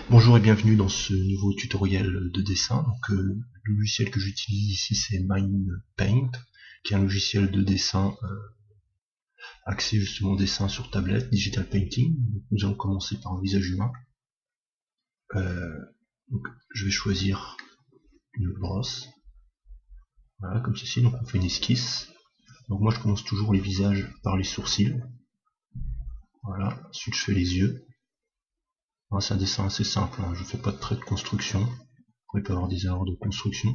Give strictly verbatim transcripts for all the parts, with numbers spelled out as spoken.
Bonjour et bienvenue dans ce nouveau tutoriel de dessin. Donc, euh, le logiciel que j'utilise ici c'est MindPaint, qui est un logiciel de dessin euh, axé justement dessin sur tablette, digital painting. Donc, nous allons commencer par un visage humain. Euh, donc, je vais choisir une brosse, voilà, comme ceci. Donc on fait une esquisse. Donc moi je commence toujours les visages par les sourcils. Voilà. Ensuite je fais les yeux. C'est un dessin assez simple, hein. Je fais pas de trait de construction. Il peut y avoir des erreurs de construction.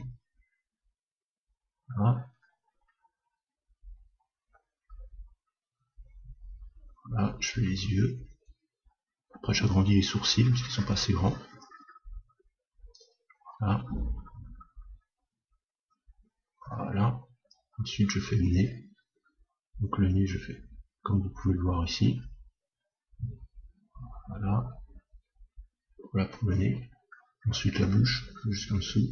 Voilà. Voilà, je fais les yeux. Après j'agrandis les sourcils parce qu'ils sont pas assez grands. Voilà. Voilà. Ensuite je fais le nez. Donc le nez je fais comme vous pouvez le voir ici. Voilà. Voilà pour le nez. Ensuite la bouche, jusqu'en dessous.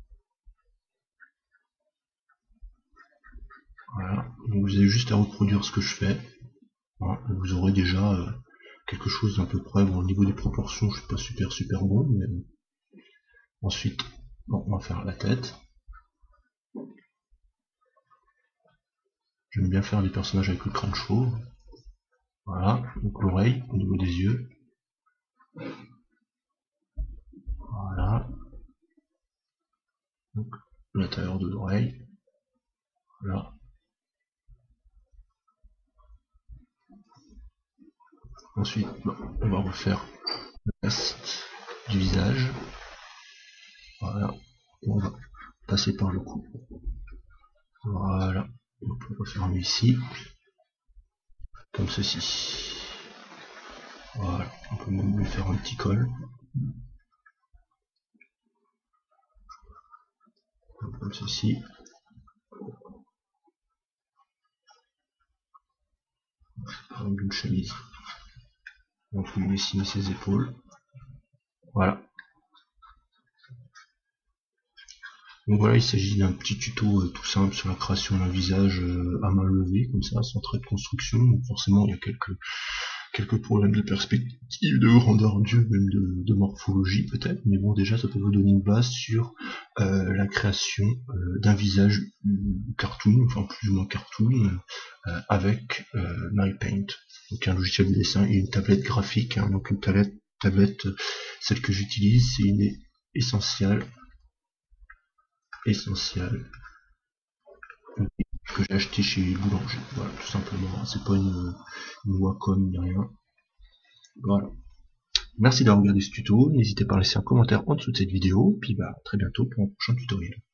Voilà. Donc vous avez juste à reproduire ce que je fais. Voilà. Vous aurez déjà euh, quelque chose d'à peu près. Bon, au niveau des proportions, je suis pas super super bon, mais ensuite, bon, on va faire la tête. J'aime bien faire des personnages avec le crâne chauve. Voilà, donc l'oreille au niveau des yeux. Voilà. Donc l'intérieur de l'oreille. Voilà. Ensuite, bon, on va refaire le reste du visage. Voilà. Et on va passer par le cou. Voilà. On peut refermer ici. Comme ceci. Voilà. On peut même lui faire un petit col. Comme ceci. Par une chemise. On peut lui dessiner ses épaules. Voilà. Donc voilà, il s'agit d'un petit tuto euh, tout simple sur la création d'un visage euh, à main levée, comme ça, sans trait de construction. Donc forcément, il y a quelques, quelques problèmes de perspective, de grandeur d'yeux, même de, de morphologie peut-être. Mais bon, déjà, ça peut vous donner une base sur euh, la création euh, d'un visage cartoon, enfin plus ou moins cartoon, euh, avec euh, MindPaint. Donc un logiciel de dessin et une tablette graphique. Hein, donc une tablette, tablette, celle que j'utilise, c'est une essentielle essentiel que j'ai acheté chez Boulanger. Voilà, tout simplement. C'est pas une, une Wacom ni rien. Voilà. Merci d'avoir regardé ce tuto. N'hésitez pas à laisser un commentaire en dessous de cette vidéo. Puis bah, à très bientôt pour un prochain tutoriel.